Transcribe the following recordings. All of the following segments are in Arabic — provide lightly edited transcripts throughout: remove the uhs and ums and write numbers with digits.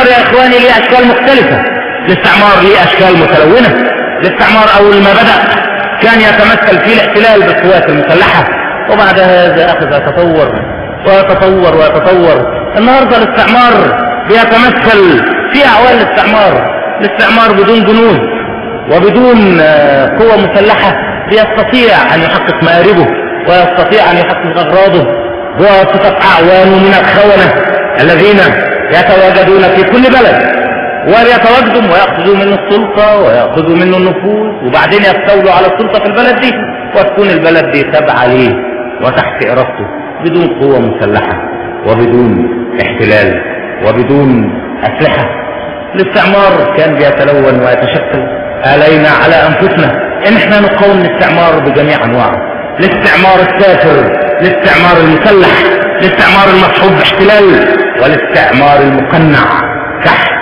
الاستعمار يا اخواني ليه اشكال مختلفة، الاستعمار ليه اشكال متلونة. الاستعمار اول ما بدأ كان يتمثل في الاحتلال بالقوات المسلحة، وبعد هذا اخذ يتطور ويتطور ويتطور. النهاردة الاستعمار بيتمثل في اعوان الاستعمار بدون جنود وبدون قوة مسلحة يستطيع ان يحقق مآربه ويستطيع ان يحقق اغراضه بواسطة اعوانه من الخونة الذين يتواجدون في كل بلد، ويتواجدوا ويأخذوا منه السلطة ويأخذوا منه النفوذ، وبعدين يستولوا على السلطة في البلد دي، وتكون البلد دي تابعة ليه وتحت إرادته بدون قوة مسلحة وبدون احتلال وبدون أسلحة. الاستعمار كان بيتلون ويتشكل. علينا على أنفسنا إن احنا نقاوم الاستعمار بجميع أنواعه، الاستعمار الكافر، الاستعمار المسلح، الاستعمار المصحوب باحتلال، والاستعمار المقنع تحت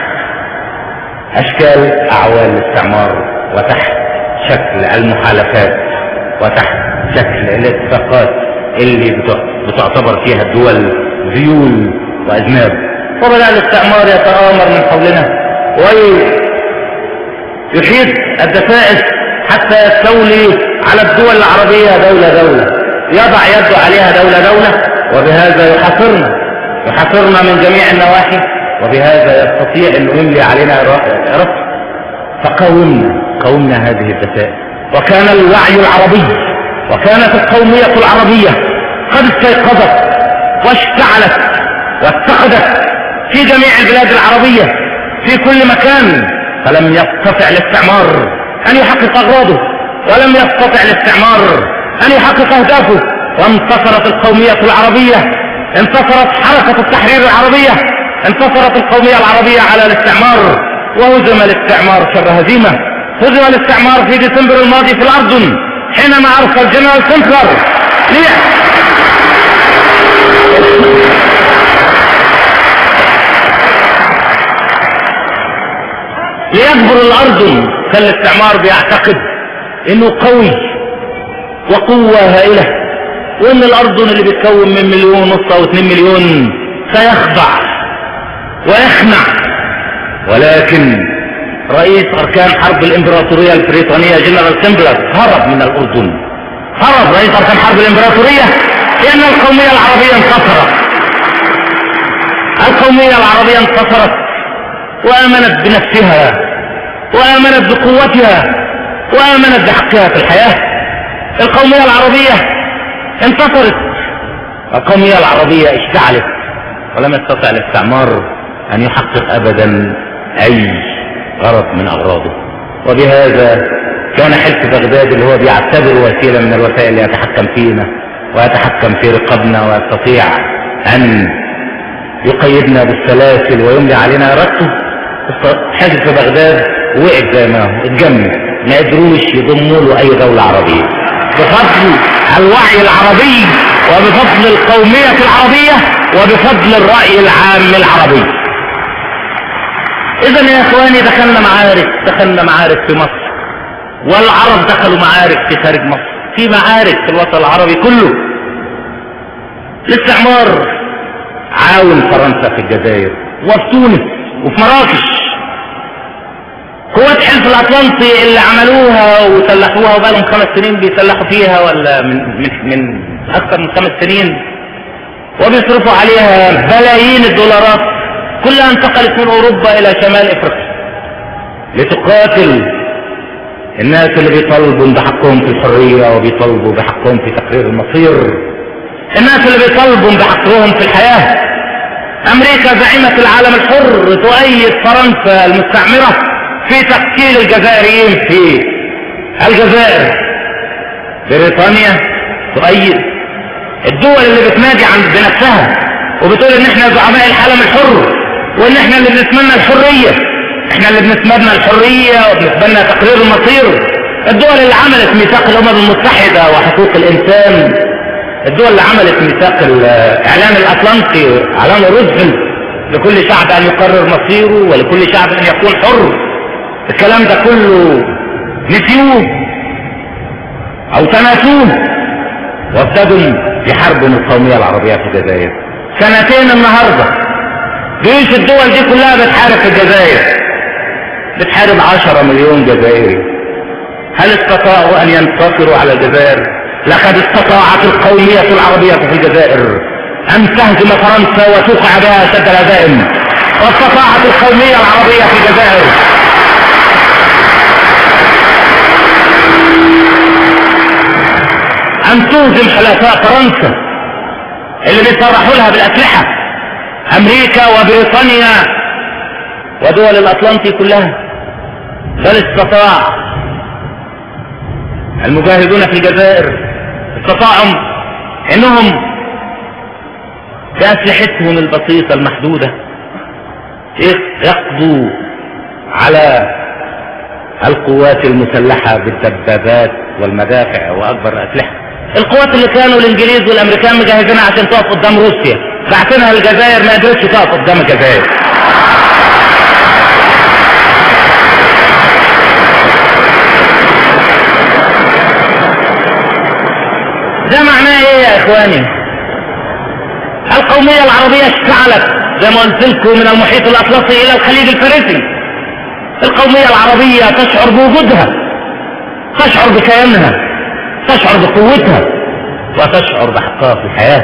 اشكال اعوان الاستعمار وتحت شكل المحالفات وتحت شكل الاتفاقات اللي بتعتبر فيها الدول ذيول واذناب. وبدأ الاستعمار يتآمر من حولنا ويحيط الدسائس حتى يستولي على الدول العربية دولة دولة، يضع يده عليها دولة دولة، وبهذا يحاصرنا من جميع النواحي، وبهذا يستطيع انه يملي علينا رأس. فقاومنا هذه الدسائس، وكان الوعي العربي وكانت القومية العربية قد استيقظت واشتعلت واتخذت في جميع البلاد العربية في كل مكان، فلم يستطع الاستعمار ان يحقق اغراضه، ولم يستطع الاستعمار ان يحقق اهدافه. وانتصرت القومية العربية، انتصرت حركة التحرير العربية، انتصرت القومية العربية على الاستعمار، وهزم الاستعمار شر هزيمة. هزم الاستعمار في ديسمبر الماضي في الأردن حينما أرسل جنرال سنكلر ليجبر الأردن. كان الاستعمار بيعتقد انه قوي وقوة هائلة، وان الأردن اللي بيتكون من 1.5 مليون او 2 مليون سيخضع ويخنع. ولكن رئيس اركان حرب الامبراطورية البريطانية جنرال سنكلر هرب من الاردن، هرب رئيس اركان حرب الامبراطورية، لان القومية العربية انتصرت. القومية العربية انتصرت وامنت بنفسها وامنت بقوتها وامنت بحقها في الحياة. القومية العربية انتصرت، القومية العربية اشتعلت، ولم يستطع الاستعمار ان يحقق ابدا اي غرض من اغراضه. وبهذا كان حلف بغداد اللي هو بيعتبر وسيلة من الوسائل اللي يتحكم فينا ويتحكم في رقابنا ويستطيع ان يقيدنا بالسلاسل ويملي علينا ارادته. حلف بغداد وقف زي ما هو، اتجمد، ما قدروش يضموا له اي دولة عربية بفضل الوعي العربي وبفضل القومية العربية وبفضل الرأي العام العربي. اذا يا اخواني دخلنا معارك في مصر، والعرب دخلوا معارك في خارج مصر، في معارك في الوطن العربي كله. الاستعمار عاون فرنسا في الجزائر وفي تونس وفي مراكش. قوات حلف الاطلنطي اللي عملوها وسلحوها وبقالهم 5 سنين بيسلحوا فيها، ولا من اكثر من 5 سنين، وبيصرفوا عليها بلايين الدولارات، كلها انتقلت من اوروبا الى شمال افريقيا لتقاتل الناس اللي بيطالبوا بحقهم في الحرية وبيطالبوا بحقهم في تقرير المصير، الناس اللي بيطالبوا بحقهم في الحياة. امريكا زعيمة العالم الحر تؤيد فرنسا المستعمرة في تقتيل الجزائريين في الجزائر. بريطانيا تؤيد الدول اللي بتنادي بنفسها وبتقول ان احنا زعماء العالم الحر، وان احنا اللي بنتمنى الحرية، احنا اللي بنتمنى الحرية وبنتمنى تقرير المصير. الدول اللي عملت ميثاق الامم المتحدة وحقوق الانسان، الدول اللي عملت ميثاق الاعلان الاطلنطي، اعلان روزفلت، لكل شعب ان يقرر مصيره ولكل شعب ان يكون حر. الكلام ده كله نسيوه او تناسوه وابتدوا يحاربوا القومية العربية في الجزائر. 2 النهاردة جيوش الدول دي كلها بتحارب في الجزائر، بتحارب 10 مليون جزائري. هل استطاعوا ان ينتصروا على الجزائر؟ لقد استطاعت القومية العربية في الجزائر ان تهزم فرنسا وتوقع بها شد الهزائم، واستطاعت القومية العربية في الجزائر ان تهزم حلفاء فرنسا اللي بيصرحوا لها بالاسلحة، امريكا وبريطانيا ودول الاطلنطي كلها. بل استطاع المجاهدون في الجزائر استطاعوا انهم باسلحتهم البسيطة المحدودة يقضوا على القوات المسلحة بالدبابات والمدافع واكبر الاسلحة. القوات اللي كانوا الانجليز والامريكان مجهزينها عشان تقف قدام روسيا، بعتنها الجزائر ما قدرتش تقف قدام الجزائر. ده معناه ايه يا اخواني؟ القومية العربية اشتعلت زي ما قلت لكم من المحيط الاطلسي الى الخليج الفارسي. القومية العربية تشعر بوجودها، تشعر بكيانها، تشعر بقوتها، وتشعر بحقها في الحياة.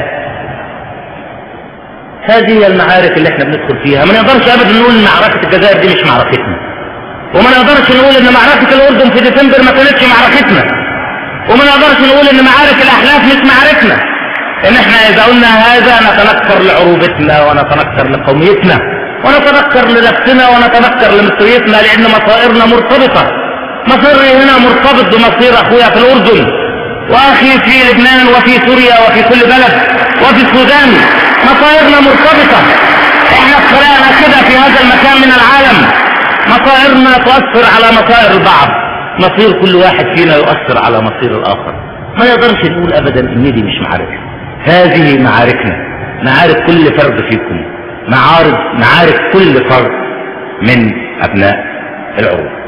هذه هي المعارك اللي احنا بندخل فيها. ما نقدرش ابدا نقول ان معركة الجزائر دي مش معركتنا، وما نقدرش نقول ان معركة الاردن في ديسمبر ما كانتش معركتنا، وما نقدرش نقول ان معارك الاحلاف مش معاركنا. ان احنا اذا قلنا هذا نتنكر لعروبتنا ونتنكر لقوميتنا ونتنكر لنفسنا ونتنكر لمصريتنا، لان مصائرنا مرتبطة. مصيري هنا مرتبط بمصير اخويا في الاردن، واخي في لبنان وفي سوريا وفي كل بلد وفي السودان. مصائرنا مرتبطة. احنا اتخلقنا كده في هذا المكان من العالم، مصائرنا تؤثر على مصائر البعض، مصير كل واحد فينا يؤثر على مصير الاخر. ما نقدرش نقول ابدا ان دي مش معارك. هذه معاركنا، معارك كل فرد فيكم، معارك كل فرد من ابناء العروبة.